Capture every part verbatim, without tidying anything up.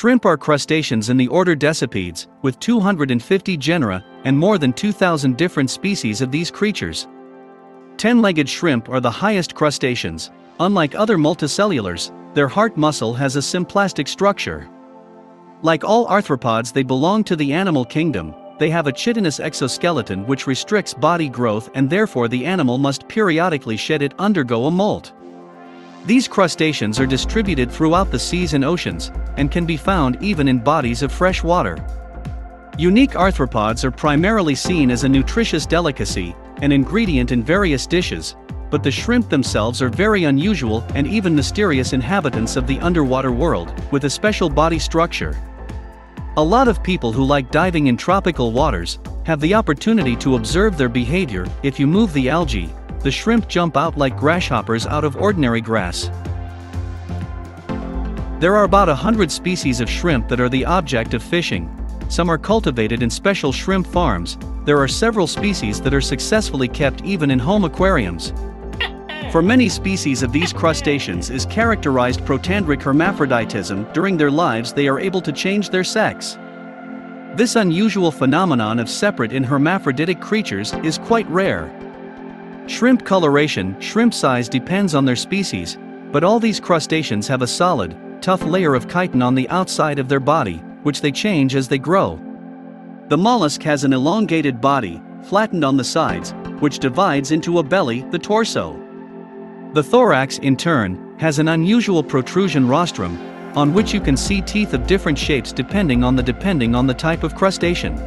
Shrimp are crustaceans in the order Decipedes, with two hundred fifty genera and more than two thousand different species of these creatures. Ten-legged shrimp are the highest crustaceans. Unlike other multicellulars, their heart muscle has a symplastic structure. Like all arthropods, they belong to the animal kingdom. They have a chitinous exoskeleton which restricts body growth, and therefore the animal must periodically shed it undergo a molt. These crustaceans are distributed throughout the seas and oceans, and can be found even in bodies of fresh water. Unique arthropods are primarily seen as a nutritious delicacy, an ingredient in various dishes, but the shrimp themselves are very unusual and even mysterious inhabitants of the underwater world, with a special body structure. A lot of people who like diving in tropical waters have the opportunity to observe their behavior. If you move the algae, the shrimp jump out like grasshoppers out of ordinary grass. There are about a hundred species of shrimp that are the object of fishing. Some are cultivated in special shrimp farms. There are several species that are successfully kept even in home aquariums. For many species of these crustaceans is characterized protandric hermaphroditism. During their lives they are able to change their sex. This unusual phenomenon of separate and hermaphroditic creatures is quite rare. Shrimp coloration, shrimp size depends on their species, but all these crustaceans have a solid, tough layer of chitin on the outside of their body, which they change as they grow. The mollusk has an elongated body, flattened on the sides, which divides into a belly, the torso. The thorax, in turn, has an unusual protrusion rostrum, on which you can see teeth of different shapes depending on the depending on the type of crustacean.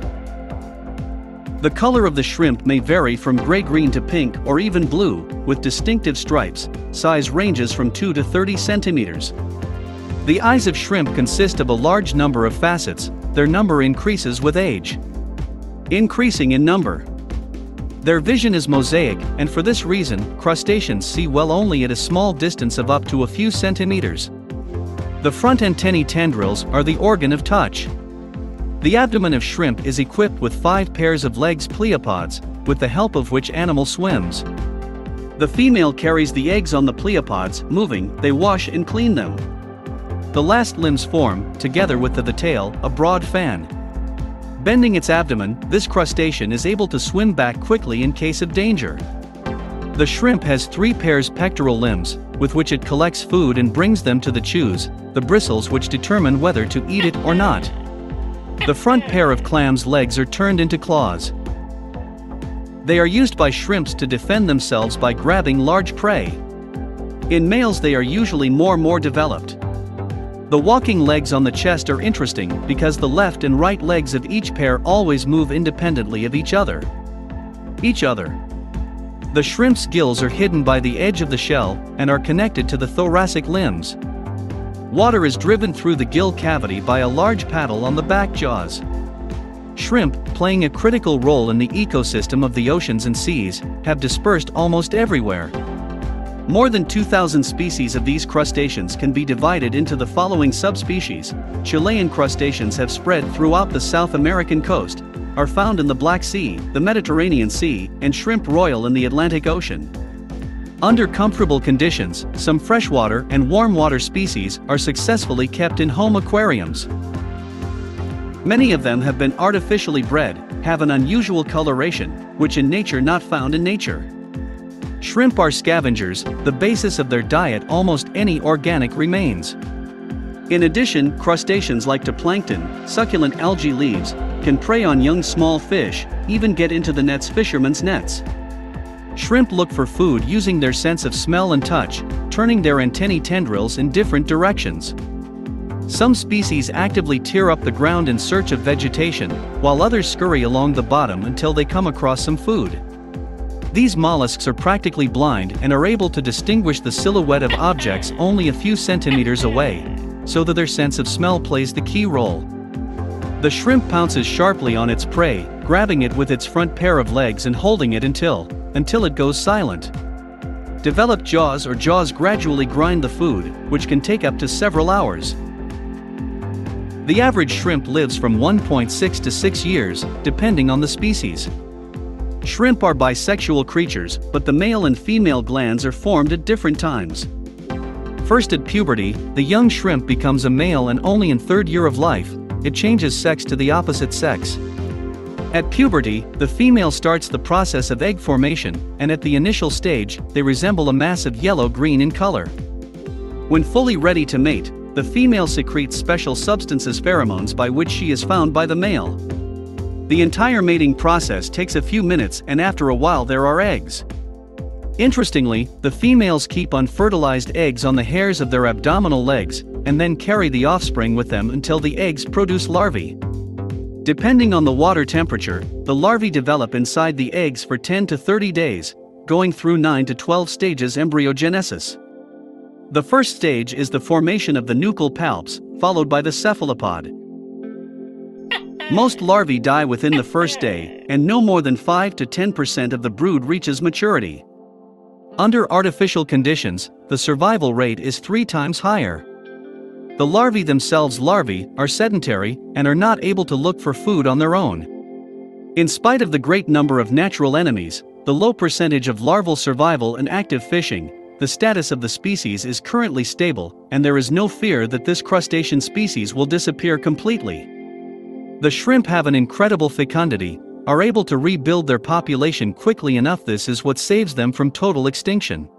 The color of the shrimp may vary from gray-green to pink or even blue, with distinctive stripes. Size ranges from two to thirty centimeters. The eyes of shrimp consist of a large number of facets. Their number increases with age. Increasing in number. Their vision is mosaic, and for this reason, crustaceans see well only at a small distance of up to a few centimeters. The front antennae tendrils are the organ of touch. The abdomen of shrimp is equipped with five pairs of legs, pleopods, with the help of which animal swims. The female carries the eggs on the pleopods. Moving, they wash and clean them. The last limbs form, together with the, the tail, a broad fan. Bending its abdomen, this crustacean is able to swim back quickly in case of danger. The shrimp has three pairs pectoral limbs, with which it collects food and brings them to the chews, the bristles which determine whether to eat it or not. The front pair of clams' legs are turned into claws. They are used by shrimps to defend themselves by grabbing large prey. In males they are usually more more developed. The walking legs on the chest are interesting because the left and right legs of each pair always move independently of each other. Each other. The shrimp's gills are hidden by the edge of the shell and are connected to the thoracic limbs. Water is driven through the gill cavity by a large paddle on the back jaws. Shrimp, playing a critical role in the ecosystem of the oceans and seas, have dispersed almost everywhere. More than two thousand species of these crustaceans can be divided into the following subspecies. Chilean crustaceans have spread throughout the South American coast, are found in the Black Sea, the Mediterranean Sea, and shrimp royal in the Atlantic Ocean. Under comfortable conditions, some freshwater and warm water species are successfully kept in home aquariums. Many of them have been artificially bred, have an unusual coloration, which in nature not found in nature. Shrimp are scavengers, the basis of their diet almost any organic remains. In addition, crustaceans like to plankton, succulent algae leaves, can prey on young small fish, even get into the nets fishermen's nets. Shrimp look for food using their sense of smell and touch, turning their antennae tendrils in different directions. Some species actively tear up the ground in search of vegetation, while others scurry along the bottom until they come across some food. These mollusks are practically blind and are able to distinguish the silhouette of objects only a few centimeters away, so that their sense of smell plays the key role. The shrimp pounces sharply on its prey, grabbing it with its front pair of legs and holding it until, until it goes silent. Developed jaws or jaws gradually grind the food, which can take up to several hours. The average shrimp lives from one point six to six years, depending on the species. Shrimp are bisexual creatures, but the male and female glands are formed at different times. First at puberty, the young shrimp becomes a male, and only in third year of life, it changes sex to the opposite sex. At puberty, the female starts the process of egg formation, and at the initial stage, they resemble a massive yellow-green in color. When fully ready to mate, the female secretes special substances, pheromones, by which she is found by the male. The entire mating process takes a few minutes, and after a while there are eggs. Interestingly, the females keep unfertilized eggs on the hairs of their abdominal legs, and then carry the offspring with them until the eggs produce larvae. Depending on the water temperature, the larvae develop inside the eggs for ten to thirty days, going through nine to twelve stages embryogenesis. The first stage is the formation of the nuchal palps, followed by the cephalopod. Most larvae die within the first day, and no more than five to ten percent of the brood reaches maturity. Under artificial conditions, the survival rate is three times higher. The larvae themselves larvae are sedentary and are not able to look for food on their own. In spite of the great number of natural enemies, the low percentage of larval survival and active fishing, the status of the species is currently stable, and there is no fear that this crustacean species will disappear completely. The shrimp have an incredible fecundity, are able to rebuild their population quickly enough. This is what saves them from total extinction.